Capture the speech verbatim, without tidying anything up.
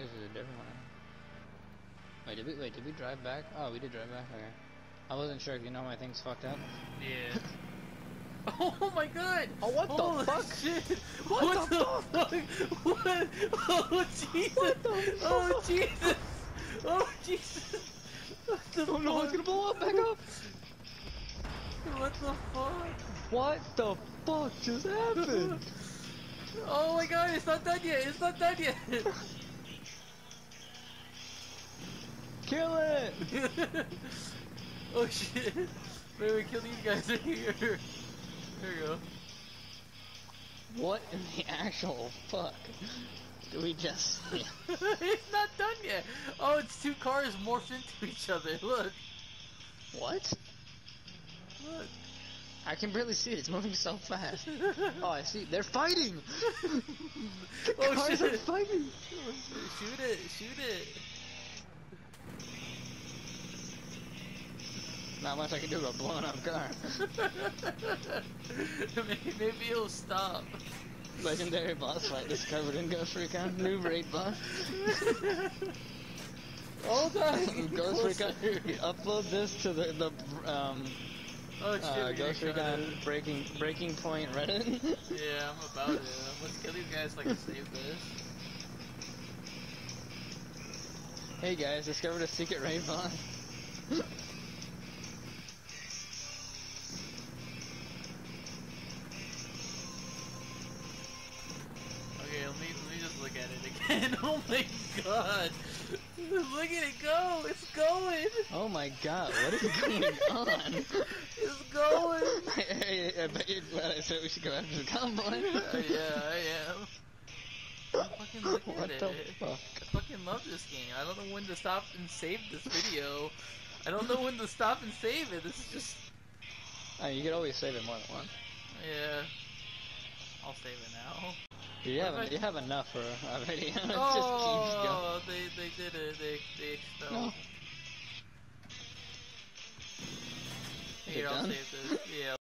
This is a different one. Wait, did we wait? Did we drive back? Oh, we did drive back. Okay. I wasn't sure if you know my thing's fucked up. Yeah. Oh my god! Oh, what Holy the fuck? Shit. What, What the, the fuck? fuck? What? Oh Jesus! What the Oh fuck? Jesus! Oh Jesus! What the Oh no, fuck? it's gonna blow up! Back up! What the fuck? What the fuck just happened? Oh my god, it's not done yet! It's not done yet! Kill it! Oh shit! Maybe we kill these guys in here. There we go. What in the actual fuck do we just see? It's not done yet! Oh, it's two cars morphed into each other. Look! What? Look! I can barely see it, it's moving so fast. Oh, I see. They're fighting! The Oh cars shit! are fighting! Shoot it! Shoot it! Not much I can do about blowing up a car. maybe, maybe it'll stop. Legendary boss fight discovered in Ghost Recon. New raid boss. Hold on! Ghost Recon, upload this to the, the um, Oh shit, uh, Ghost Recon breaking, breaking point Reddit. Yeah, I'm about it. Let's kill these guys so I can save this. Hey guys, discovered a secret raid boss. Okay, let me, let me just look at it again. Oh my god! Look at it go! It's going! Oh my god, what is going on? It's going! I, I, I bet you glad I said we should go after the convoy. Uh, yeah, I am. I'm fucking looking What at the it. fuck? I fucking love this game. I don't know when to stop and save this video. I don't know when to stop and save it. This is just... Oh, you could always save it more than once. Yeah. I'll save it now. You What have, if I- you have enough for a video. It just Oh, they, they did it. They, they expelled. No. Here, I'll done? save this. Yeah.